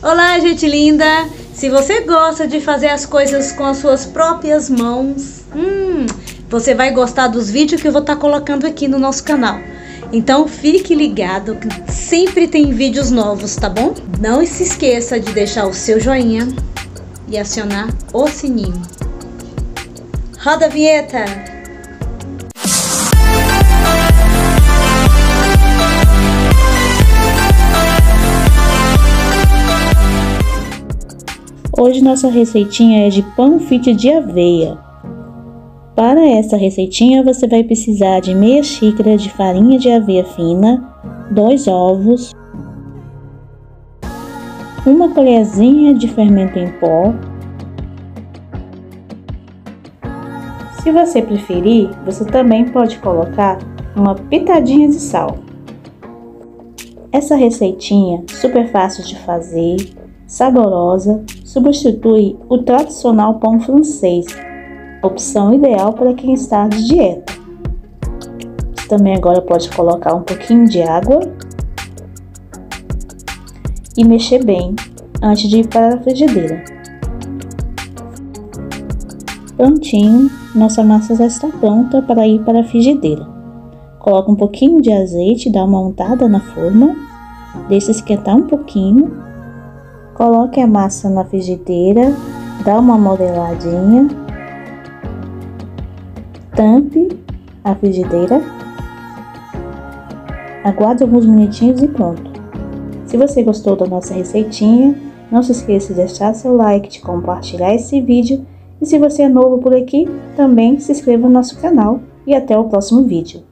Olá, gente linda! Se você gosta de fazer as coisas com as suas próprias mãos, você vai gostar dos vídeos que eu vou estar colocando aqui no nosso canal. Então fique ligado que sempre tem vídeos novos, tá bom? Não se esqueça de deixar o seu joinha e acionar o sininho. Roda a vinheta! Hoje nossa receitinha é de pão fit de aveia. Para essa receitinha você vai precisar de meia xícara de farinha de aveia fina, 2 ovos, uma colherzinha de fermento em pó. Se você preferir, você também pode colocar uma pitadinha de sal. Essa receitinha, super fácil de fazer, saborosa, substitui o tradicional pão francês, opção ideal para quem está de dieta. Você também agora pode colocar um pouquinho de água e mexer bem antes de ir para a frigideira. Prontinho, nossa massa já está pronta para ir para a frigideira. Coloca um pouquinho de azeite, dá uma untada na forma, deixa esquentar um pouquinho. Coloque a massa na frigideira, dá uma modeladinha, tampe a frigideira, aguarde alguns minutinhos e pronto. Se você gostou da nossa receitinha, não se esqueça de deixar seu like, de compartilhar esse vídeo e se você é novo por aqui, também se inscreva no nosso canal e até o próximo vídeo.